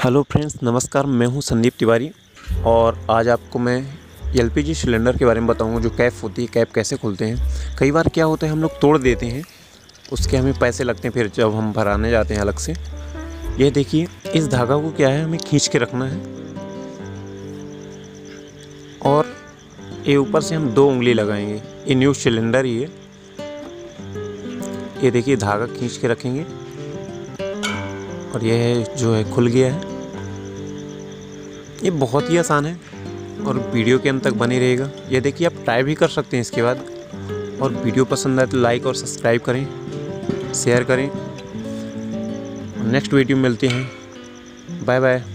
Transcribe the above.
Hello friends, नमस्कार। मैं हूं संदीप तिवारी और आज आपको मैं एलपीजी सिलेंडर के बारे में बताऊंगा। जो कैप होती है, कैप कैसे खोलते हैं। कई बार क्या होता है, हम लोग तोड़ देते हैं, उसके हमें पैसे लगते हैं फिर जब हम भराने जाते हैं अलग से। ये देखिए, इस धागा को क्या है, हमें खींच के रखना है और ये ऊपर से हम 2 उंगली लगाएंगे। ये न्यू सिलेंडर ही है। ये देखिए, धागा खींच के रखेंगे और यह जो है खुल गया है। ये बहुत ही आसान है और वीडियो के अंत तक बने रहेगा। ये देखिए, आप ट्राई भी कर सकते हैं इसके बाद। और वीडियो पसंद आए तो लाइक और सब्सक्राइब करें, शेयर करें। नेक्स्ट वीडियो में मिलते हैं। Bye bye.